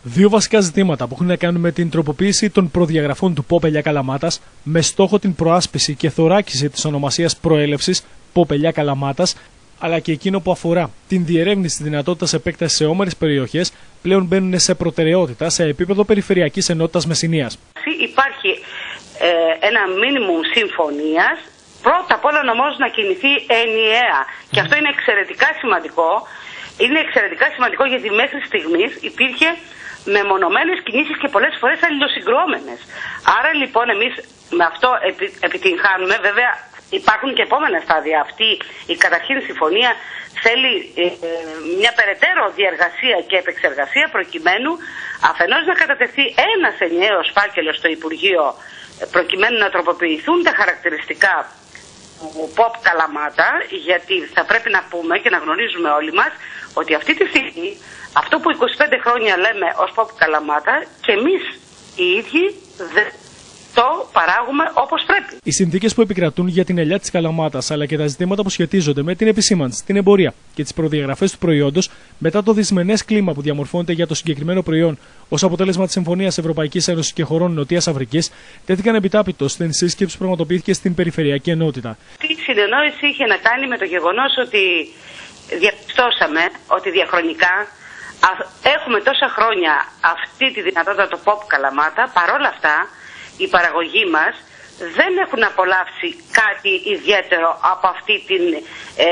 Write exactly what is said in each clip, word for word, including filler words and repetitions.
Δύο βασικά ζητήματα που έχουν να κάνουν με την τροποποίηση των προδιαγραφών του ΠΟΠ Ελιά Καλαμάτας με στόχο την προάσπιση και θωράκιση της ονομασίας προέλευσης ΠΟΠ Ελιά Καλαμάτας, αλλά και εκείνο που αφορά την διερεύνηση της δυνατότητας επέκτασης σε όμερες περιοχές, πλέον μπαίνουν σε προτεραιότητα σε επίπεδο Περιφερειακής Ενότητας Μεσσηνίας. Υπάρχει ε, ένα μίνιμουμ συμφωνίας, πρώτα απ' όλα όμως να κινηθεί ενιαία. Mm. Και αυτό είναι εξαιρετικά σημαντικό. Είναι εξαιρετικά σημαντικό γιατί μέχρι στιγμής υπήρχε μεμονωμένες κινήσεις και πολλές φορές αλληλοσυγκρόμενες. Άρα λοιπόν εμείς με αυτό επι, επιτυγχάνουμε. Βέβαια υπάρχουν και επόμενα στάδια. Αυτή η καταρχήν συμφωνία θέλει ε, μια περαιτέρω διεργασία και επεξεργασία προκειμένου αφενός να κατατεθεί ένας ενιαίος φάκελος στο Υπουργείο προκειμένου να τροποποιηθούν τα χαρακτηριστικά του ΠΟΠ Καλαμάτα, γιατί θα πρέπει να πούμε και να γνωρίζουμε όλοι μας ότι αυτή τη στιγμή αυτό που είκοσι πέντε χρόνια λέμε ως ΠΟΠ Καλαμάτα και εμείς οι ίδιοι δεν το παράγουμε όπως πρέπει. Οι συνθήκες που επικρατούν για την ελιά της Καλαμάτας, αλλά και τα ζητήματα που σχετίζονται με την επισήμανση, την εμπορία και τις προδιαγραφές του προϊόντος, μετά το δυσμενές κλίμα που διαμορφώνεται για το συγκεκριμένο προϊόν ως αποτέλεσμα της Συμφωνίας Ευρωπαϊκής Ένωσης και χωρών Νοτιάς Αφρικής, τέθηκαν επιτάπητος στην σύσκεψη που πραγματοποιήθηκε στην Περιφερειακή Ενότητα. Η συνεννόηση είχε να κάνει με το γεγονός ότι διαπιστώσαμε ότι διαχρονικά έχουμε τόσα χρόνια αυτή τη δυνατότητα το ΠΟΠ Καλαμάτα, παρόλα αυτά οι παραγωγοί μας δεν έχουν απολαύσει κάτι ιδιαίτερο από, αυτή την, ε,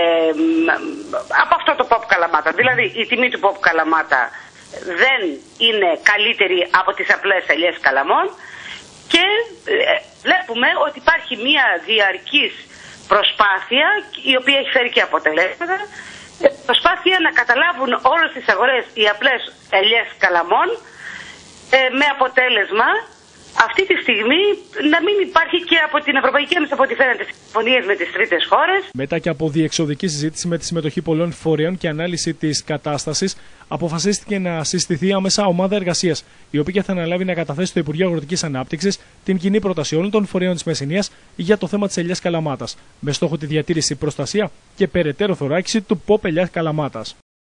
από αυτό το ΠΟΠ Καλαμάτα. Δηλαδή η τιμή του ΠΟΠ Καλαμάτα δεν είναι καλύτερη από τις απλές ελιές καλαμών και ε, βλέπουμε ότι υπάρχει μια διαρκής προσπάθεια η οποία έχει φέρει και αποτελέσματα, προσπάθεια να καταλάβουν όλες τις αγορές οι απλές ελιές καλαμών ε, με αποτέλεσμα αυτή τη στιγμή να μην υπάρχει και από την Ευρωπαϊκή Ένωση, από ό,τι φαίνεται, συμφωνίες με τις τρίτες χώρες. Μετά και από διεξοδική συζήτηση με τη συμμετοχή πολλών φορέων και ανάλυση της κατάστασης, αποφασίστηκε να συστηθεί άμεσα ομάδα εργασίας, η οποία θα αναλάβει να καταθέσει στο Υπουργείο Αγροτικής Ανάπτυξης την κοινή πρόταση όλων των φορέων της Μεσσηνίας για το θέμα της ελιάς Καλαμάτας, με στόχο τη διατήρηση, προστασία και περαιτέρω θωράκιση του ΠΟΠ Ελιά Καλαμάτας.